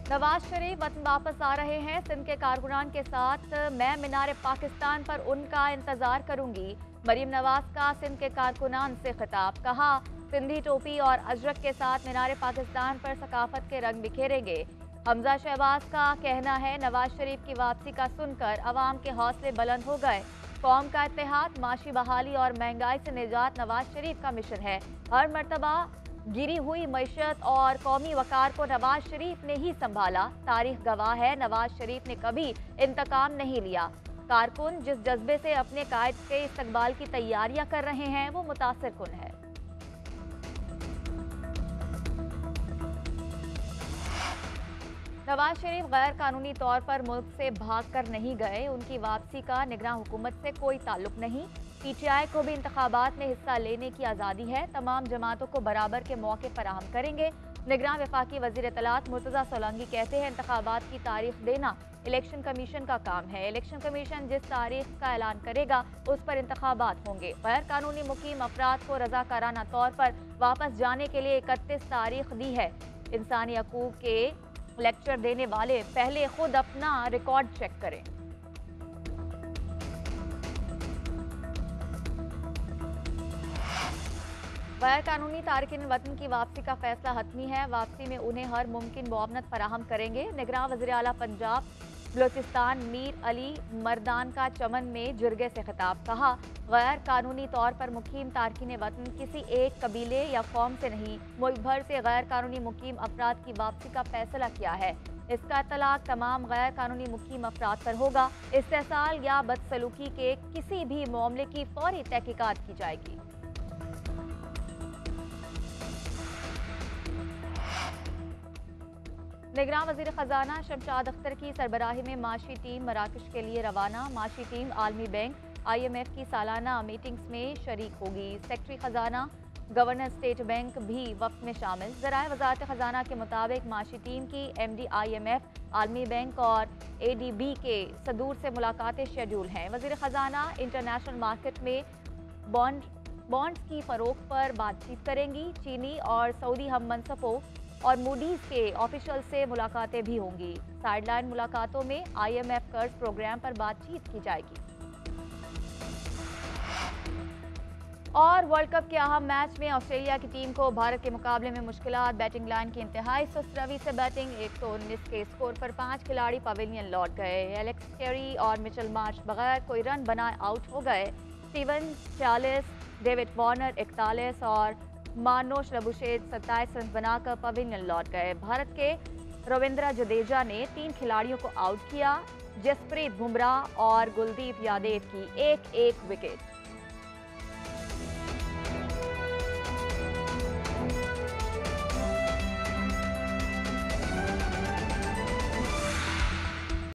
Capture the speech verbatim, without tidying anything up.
नवाज शरीफ वतन वापस आ रहे हैं। सिंध के कारकुनान के साथ मैं मीनार पाकिस्तान पर उनका इंतजार करूंगी। मरीम नवाज का सिंध के कारकुनान से खिताब। कहा, सिंधी टोपी और अजरक के साथ मीनार पाकिस्तान पर सकाफत के रंग बिखेरेंगे। हमजा शहबाज का कहना है, नवाज शरीफ की वापसी का सुनकर अवाम के हौसले बुलंद हो गए। कौम का इत्तेहाद, माशी बहाली और महंगाई से निजात नवाज शरीफ का मिशन है। हर मर्तबा गिरी हुई मईशत और कौमी वकार को नवाज शरीफ ने ही संभाला। तारीख गवाह है, नवाज शरीफ ने कभी इंतकाम नहीं लिया। कारकुन जिस जज्बे से अपने कायद के इस्तकबाल की तैयारियां कर रहे हैं, वो मुतासिर कुन है। नवाज शरीफ गैर कानूनी तौर पर मुल्क से भाग कर नहीं गए। उनकी वापसी का निगरान हुकूमत से कोई ताल्लुक नहीं। पीटीआई को भी इंतखाबात में हिस्सा लेने की आज़ादी है। तमाम जमातों को बराबर के मौके फराहम करेंगे। निगरान वफाकी वज़ीर इत्तलात मुर्तज़ा सोलंकी कहते हैं, इंतखाबात की तारीख देना इलेक्शन कमीशन का काम है। इलेक्शन कमीशन जिस तारीख का ऐलान करेगा उस पर इंतखाबात होंगे। गैर कानूनी मुकीम अफराद को रजाकाराना तौर पर वापस जाने के लिए इकतीस तारीख दी है। इंसानी हकूक के लेक्चर देने वाले पहले खुद अपना रिकॉर्ड चेक करें। गैर कानूनी तारकिन वतन की वापसी का फैसला हतमी है। वापसी में उन्हें हर मुमकिन मुआवनत फराहम करेंगे। निगरान वज़ीर आला पंजाब बलोचिस्तान मीर अली मर्दान का चमन में जिरगे से खिताब। कहा, गैर कानूनी तौर पर मुकीम तारकिन वतन किसी एक कबीले या कौम से नहीं, मुल्क भर से गैर कानूनी मुकीम अफराद की वापसी का फैसला किया है। इसका इतलाक तमाम गैर कानूनी मुकीम अफराद पर होगा। इस्तेसाल या बदसलूकी के किसी भी मामले की फौरी तहकीकात की जाएगी। निगरान वज़ीर ख़जाना शमशाद अख्तर की सरबराही में माशी टीम मराकश के लिए रवाना। माशी टीम आलमी बैंक, आई एम एफ की सालाना मीटिंग्स में शरीक होगी। सेक्रेटरी ख़जाना, गवर्नर स्टेट बैंक भी वफ्द में शामिल। ज़राए वज़ारत ख़जाना के मुताबिक माशी टीम की M D I M F, आलमी बैंक और ए डी बी के सदूर से मुलाकातें शेड्यूल हैं। वज़ीर ख़जाना इंटरनेशनल मार्केट में बॉन्ड बॉन्ड्स की फ़रोख्त पर बातचीत करेंगी। चीनी और सऊदी हम मनसफ़ों और मूडीज के ऑफिशियल से मुलाकातें भी होंगी। साइडलाइन मुलाकातों में आई एम एफ कर्ज प्रोग्राम पर बातचीत की जाएगी। और वर्ल्ड कप के अहम मैच में ऑस्ट्रेलिया की टीम को भारत के मुकाबले में मुश्किलात। बैटिंग लाइन की इंतहाई सुस्त रवि से बैटिंग। एक सौ उन्नीस के स्कोर पर पांच खिलाड़ी पवेलियन लौट गए। एलेक्स कैरी और मिचेल मार्श बगैर कोई रन बनाए आउट हो गए। स्टीवन चालीस, डेविड वार्नर इकतालीस और मानोश लबुशेद सत्ताईस रन बनाकर पवेलियन लौट गए। भारत के रविंद्र जडेजा ने तीन खिलाड़ियों को आउट किया। जसप्रीत बुमराह और कुलदीप यादव की एक एक विकेट।